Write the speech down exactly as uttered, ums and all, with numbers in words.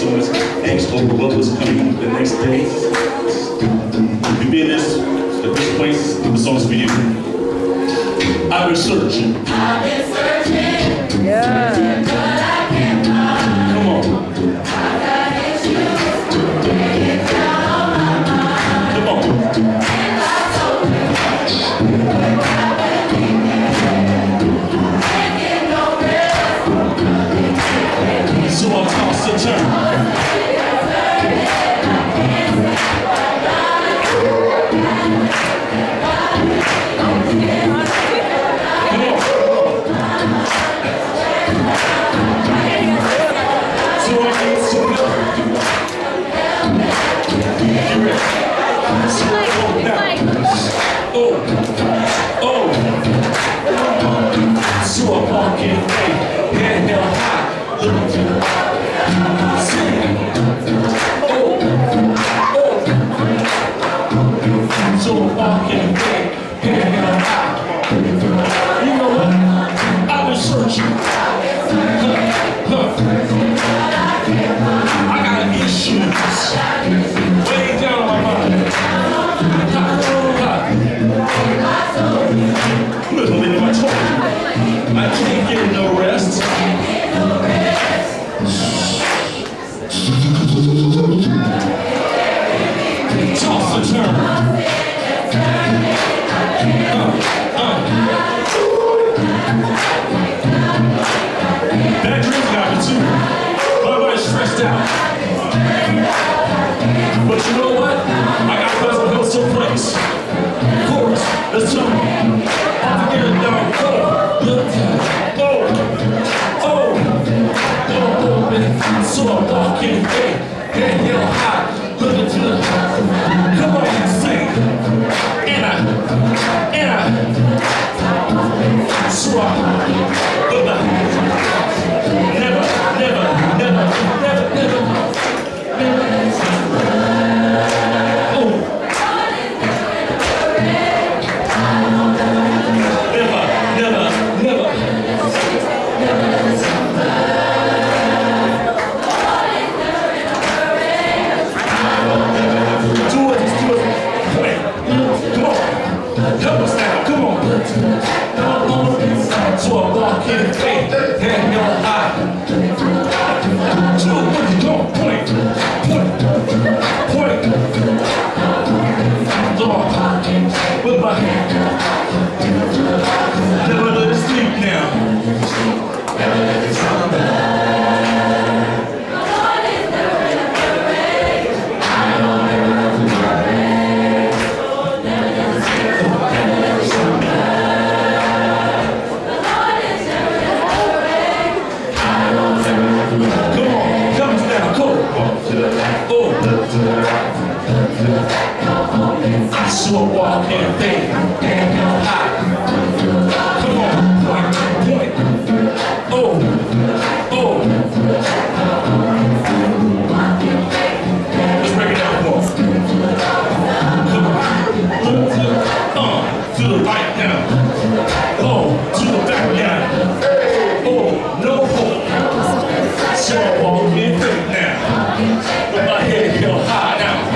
so much angst over what was coming the next day. You be this, at this place, the song's for you. I've been searching. I've been searching. Yeah. But I can't find. Come on. I got issues. Hanging down on my mind. Come on. And I told you. I've been thinking. Taking no rest. So I toss and turn. I can't get no rest. Toss and turn. Uh, uh. That dream got me too. Everybody's stressed out. But you know what? I got Pleasant Hill someplace. Chorus, let's jump. I'll forget it down. So I'm walking, hey, head held high, looking to the come on and sing. And I, and I, so I, but never, never, never, never, never. So I walk in the faith, hand held high. So where you going? Point, point, point. Lord, with my hand. Never let it sleep now. Never let it sleep now. So I walk in faith, hand held high. Come on, point, point. Oh, oh. Let's break it down more. Come on. Uh, to the right now. Oh, to the back now. Oh, no hope. So I walk in faith now. With my head held high now.